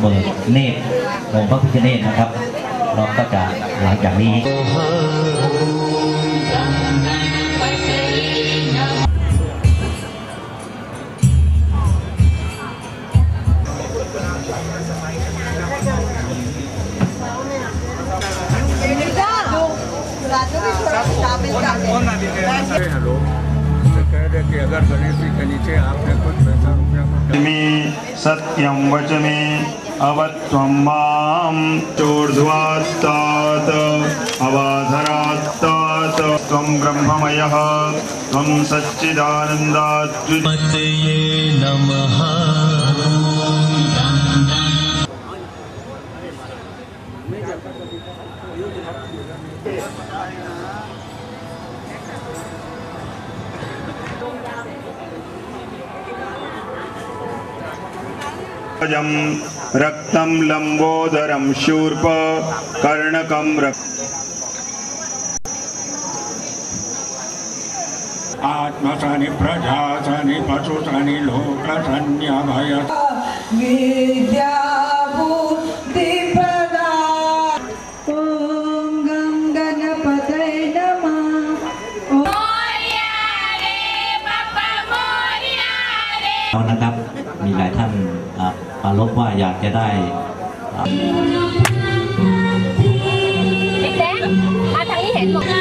เบิกเนตรองค์พระพิฆเนศนะครับเราก็จะหลังจากนี้ मे सत्यं वच मे अवत्वं मां चोर्ध्वात्तात् अवाधरात्तात् त्वं ब्रह्ममयः त्वं सच्चिदानन्दाद्वितीये नमः। रक्तं लंबोदरं शूर्प कर्णकं आत्मसानि प्रजासानि पशुसानि लोकसन्यभय นะครับมีหลายท่านปรารภว่าอยากจะได้เด็กๆมาทางนี้เห็นหมด